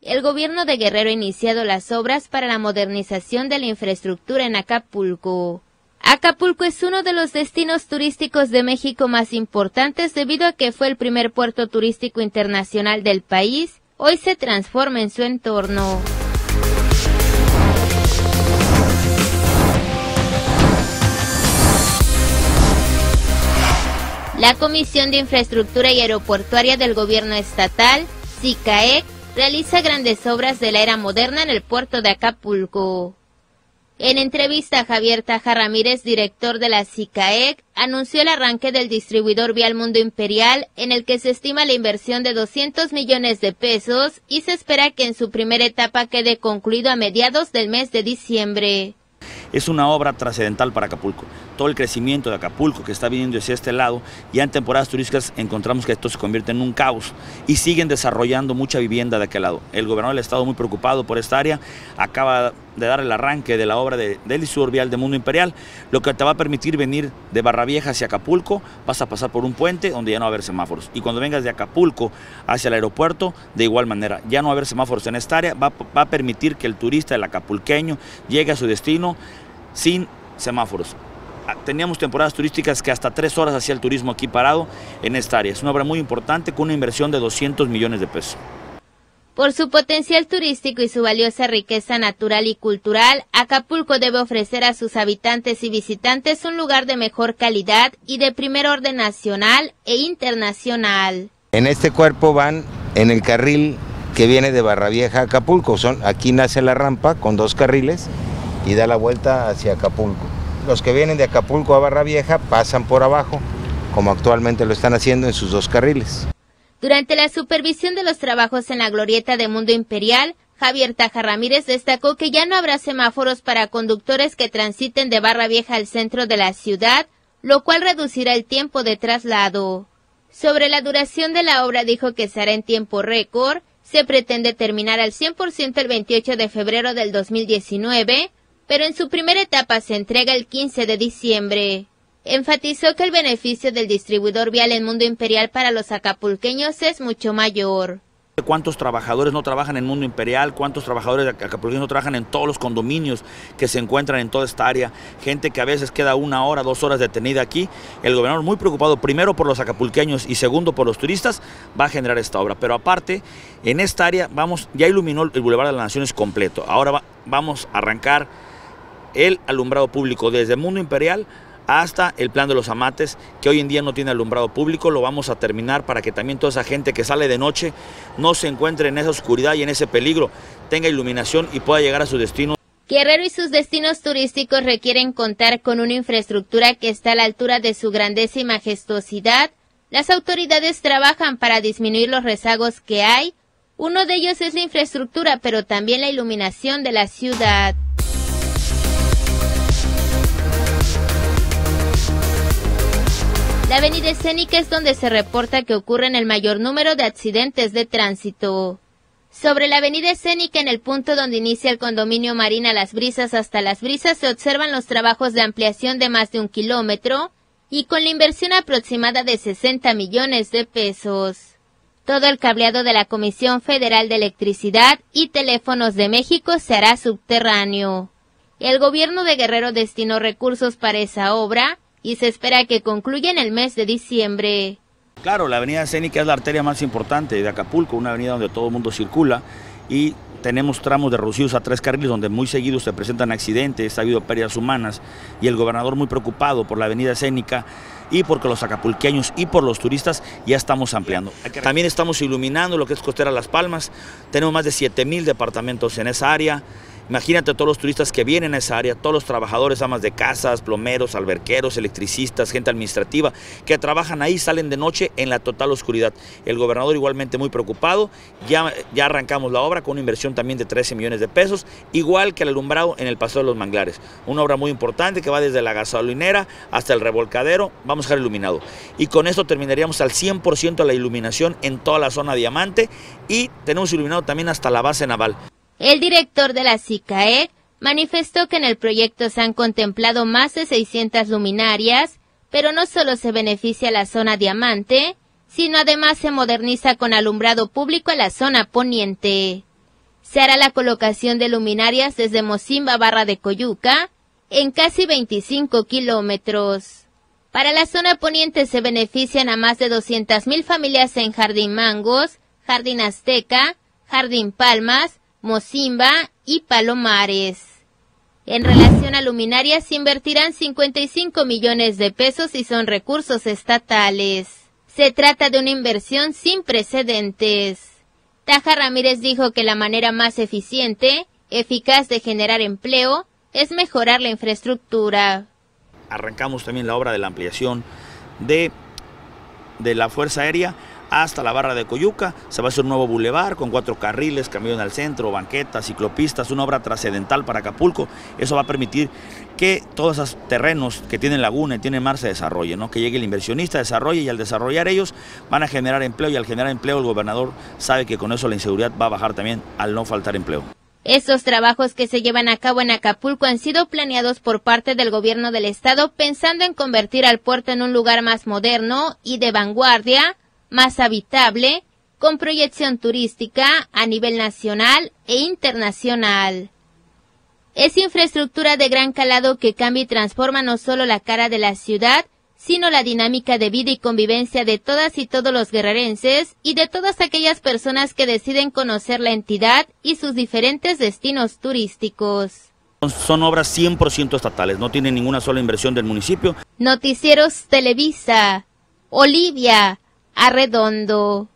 el gobierno de Guerrero ha iniciado las obras para la modernización de la infraestructura en Acapulco. Acapulco es uno de los destinos turísticos de México más importantes debido a que fue el primer puerto turístico internacional del país. Hoy se transforma en su entorno. La Comisión de Infraestructura y Aeroportuaria del Gobierno Estatal, SICAEC, realiza grandes obras de la era moderna en el puerto de Acapulco. En entrevista, Javier Taja Ramírez, director de la SICAEC, anunció el arranque del distribuidor vial Mundo Imperial, en el que se estima la inversión de 200 millones de pesos y se espera que en su primera etapa quede concluido a mediados del mes de diciembre. Es una obra trascendental para Acapulco. Todo el crecimiento de Acapulco que está viniendo hacia este lado, ya en temporadas turísticas encontramos que esto se convierte en un caos y siguen desarrollando mucha vivienda de aquel lado. El gobernador del estado, muy preocupado por esta área, acaba de dar el arranque de la obra del distribuidor vial de Mundo Imperial, lo que te va a permitir venir de Barravieja hacia Acapulco. Vas a pasar por un puente donde ya no va a haber semáforos, y cuando vengas de Acapulco hacia el aeropuerto, de igual manera, ya no va a haber semáforos en esta área. Va a permitir que el turista, el acapulqueño, llegue a su destino sin semáforos. Teníamos temporadas turísticas que hasta 3 horas hacía el turismo aquí parado en esta área. Es una obra muy importante con una inversión de 200 millones de pesos. Por su potencial turístico y su valiosa riqueza natural y cultural, Acapulco debe ofrecer a sus habitantes y visitantes un lugar de mejor calidad y de primer orden nacional e internacional. En este cuerpo van en el carril que viene de Barravieja a Acapulco. Aquí nace la rampa con 2 carriles y da la vuelta hacia Acapulco. Los que vienen de Acapulco a Barravieja pasan por abajo, como actualmente lo están haciendo en sus 2 carriles. Durante la supervisión de los trabajos en la glorieta de Mundo Imperial, Javier Taja Ramírez destacó que ya no habrá semáforos para conductores que transiten de Barravieja al centro de la ciudad, lo cual reducirá el tiempo de traslado. Sobre la duración de la obra dijo que se hará en tiempo récord. Se pretende terminar al 100% el 28 de febrero del 2019, pero en su primera etapa se entrega el 15 de diciembre. Enfatizó que el beneficio del distribuidor vial en Mundo Imperial para los acapulqueños es mucho mayor. ¿Cuántos trabajadores no trabajan en Mundo Imperial? ¿Cuántos trabajadores acapulqueños no trabajan en todos los condominios que se encuentran en toda esta área? Gente que a veces queda 1 hora, 2 horas detenida aquí. El gobernador, muy preocupado, primero por los acapulqueños y segundo por los turistas, va a generar esta obra. Pero aparte, en esta área ya iluminó el Boulevard de las Naciones completo. Ahora vamos a arrancar el alumbrado público desde Mundo Imperial hasta el Plan de los Amates, que hoy en día no tiene alumbrado público. Lo vamos a terminar para que también toda esa gente que sale de noche no se encuentre en esa oscuridad y en ese peligro, tenga iluminación y pueda llegar a su destino. Guerrero y sus destinos turísticos requieren contar con una infraestructura que está a la altura de su grandeza y majestuosidad. Las autoridades trabajan para disminuir los rezagos que hay. Uno de ellos es la infraestructura, pero también la iluminación de la ciudad. La avenida Escénica es donde se reporta que ocurren el mayor número de accidentes de tránsito. Sobre la avenida Escénica, en el punto donde inicia el condominio Marina Las Brisas hasta Las Brisas, se observan los trabajos de ampliación de más de 1 kilómetro y con la inversión aproximada de 60 millones de pesos. Todo el cableado de la Comisión Federal de Electricidad y Teléfonos de México se hará subterráneo. El gobierno de Guerrero destinó recursos para esa obra y se espera que concluya en el mes de diciembre. Claro, la avenida Escénica es la arteria más importante de Acapulco, una avenida donde todo el mundo circula y tenemos tramos de reducidos a 3 carriles donde muy seguidos se presentan accidentes, ha habido pérdidas humanas y el gobernador muy preocupado por la avenida Escénica y porque los acapulqueños y por los turistas ya estamos ampliando. También estamos iluminando lo que es Costera Las Palmas, tenemos más de 7,000 departamentos en esa área. Imagínate todos los turistas que vienen a esa área, todos los trabajadores, amas de casas, plomeros, alberqueros, electricistas, gente administrativa, que trabajan ahí, salen de noche en la total oscuridad. El gobernador igualmente muy preocupado, ya arrancamos la obra con una inversión también de 13 millones de pesos, igual que el alumbrado en el Paseo de los Manglares. Una obra muy importante que va desde la gasolinera hasta el revolcadero, vamos a dejar iluminado. Y con esto terminaríamos al 100% la iluminación en toda la zona Diamante y tenemos iluminado también hasta la base naval. El director de la SICAEC manifestó que en el proyecto se han contemplado más de 600 luminarias, pero no solo se beneficia la zona Diamante, sino además se moderniza con alumbrado público a la zona poniente. Se hará la colocación de luminarias desde Mocimba a Barra de Coyuca en casi 25 kilómetros. Para la zona poniente se benefician a más de 200,000 familias en Jardín Mangos, Jardín Azteca, Jardín Palmas, Mocimba y Palomares. En relación a luminarias, se invertirán 55 millones de pesos y son recursos estatales. Se trata de una inversión sin precedentes. Taja Ramírez dijo que la manera más eficiente, eficaz de generar empleo, es mejorar la infraestructura. Arrancamos también la obra de la ampliación de la Fuerza Aérea hasta la Barra de Coyuca. Se va a hacer un nuevo bulevar con 4 carriles, camión al centro, banquetas, ciclopistas, una obra trascendental para Acapulco. Eso va a permitir que todos esos terrenos que tienen laguna y tienen mar se desarrollen, ¿no? Que llegue el inversionista, desarrolle, y al desarrollar ellos van a generar empleo, y al generar empleo el gobernador sabe que con eso la inseguridad va a bajar también al no faltar empleo. Estos trabajos que se llevan a cabo en Acapulco han sido planeados por parte del gobierno del estado pensando en convertir al puerto en un lugar más moderno y de vanguardia, más habitable, con proyección turística a nivel nacional e internacional. Es infraestructura de gran calado que cambia y transforma no solo la cara de la ciudad, sino la dinámica de vida y convivencia de todas y todos los guerrerenses y de todas aquellas personas que deciden conocer la entidad y sus diferentes destinos turísticos. Son obras 100% estatales, no tienen ninguna sola inversión del municipio. Noticieros Televisa, Olivia Arredondo.